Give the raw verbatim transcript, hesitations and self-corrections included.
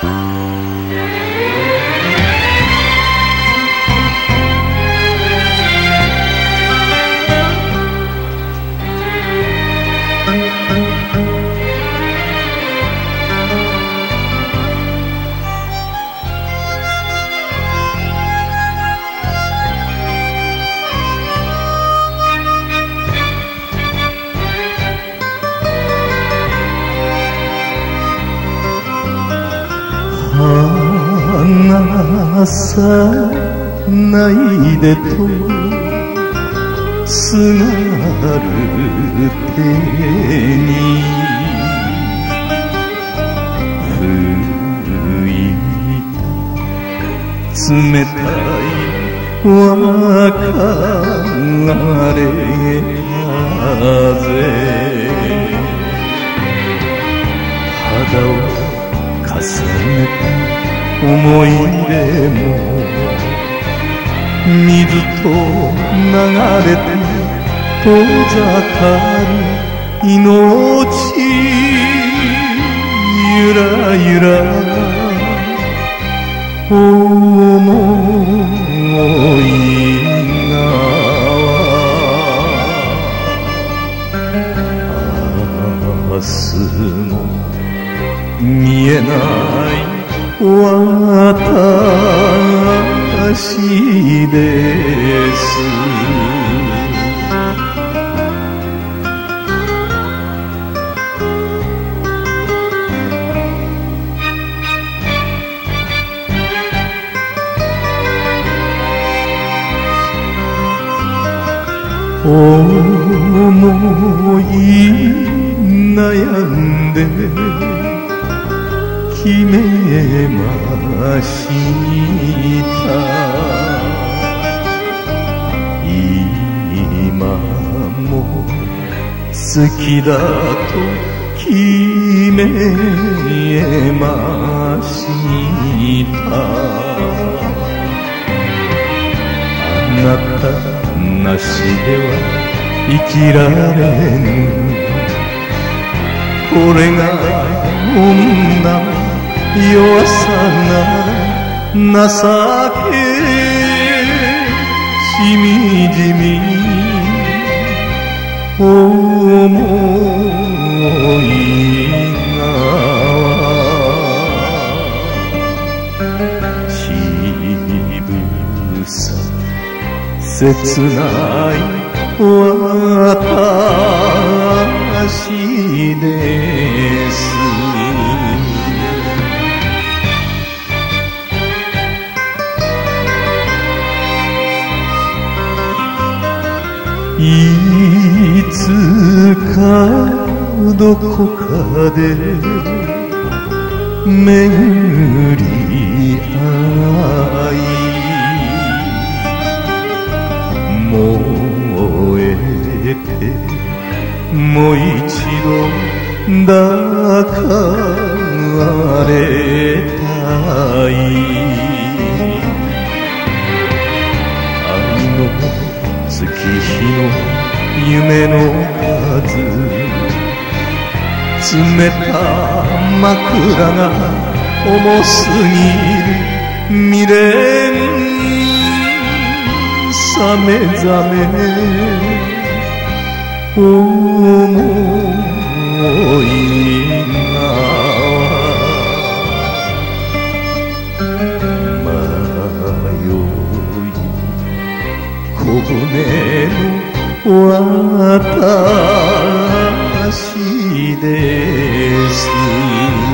離さないでとすがる手に吹いた冷たい別れ風肌を重ねた思い出も水と流れて遠ざかる命ゆらゆら思いが明日も見えない私です思い悩んで決めました今も好きだと決めましたあなたなしでは生きられぬこれが女の弱さなら情けしみじみ思いがちぶさ切ない私ですいつかどこかで巡り合い燃えてもう一度抱かれたい愛の月日の夢の数冷た枕が重すぎる未練覚め覚め思いが迷い小舟の私です